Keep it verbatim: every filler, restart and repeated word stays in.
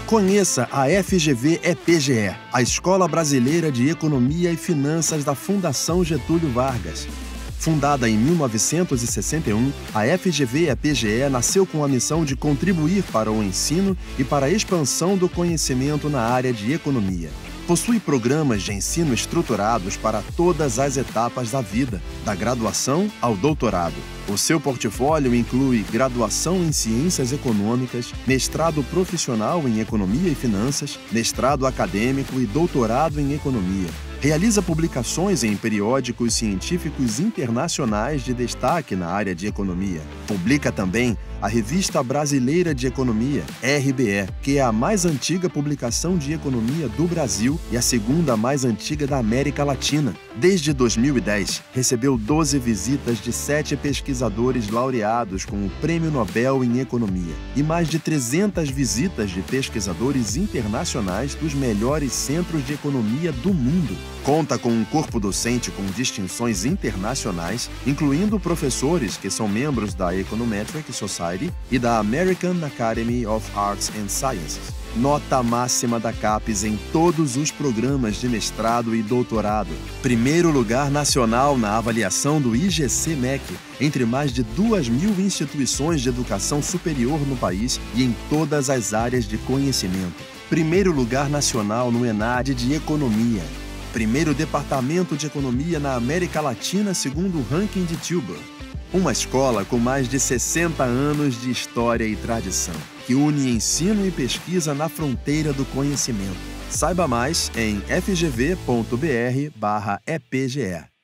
Conheça a F G V E P G E, a Escola Brasileira de Economia e Finanças da Fundação Getúlio Vargas. Fundada em mil novecentos e sessenta e um, a F G V E P G E nasceu com a missão de contribuir para o ensino e para a expansão do conhecimento na área de economia. Possui programas de ensino estruturados para todas as etapas da vida, da graduação ao doutorado. O seu portfólio inclui graduação em Ciências Econômicas, mestrado profissional em Economia e Finanças, mestrado acadêmico e doutorado em Economia. Realiza publicações em periódicos científicos internacionais de destaque na área de economia. Publica também a Revista Brasileira de Economia, R B E, que é a mais antiga publicação de economia do Brasil e a segunda mais antiga da América Latina. Desde dois mil e dez, recebeu doze visitas de sete pesquisadores laureados com o Prêmio Nobel em Economia e mais de trezentas visitas de pesquisadores internacionais dos melhores centros de economia do mundo. Conta com um corpo docente com distinções internacionais, incluindo professores que são membros da Econometric Society e da American Academy of Arts and Sciences. Nota máxima da CAPES em todos os programas de mestrado e doutorado. Primeiro lugar nacional na avaliação do I G C M E C, entre mais de duas mil instituições de educação superior no país e em todas as áreas de conhecimento. Primeiro lugar nacional no ENAD de Economia. Primeiro departamento de economia na América Latina segundo o ranking de Tilburg. Uma escola com mais de sessenta anos de história e tradição, que une ensino e pesquisa na fronteira do conhecimento. Saiba mais em f g v ponto b r barra E P G E.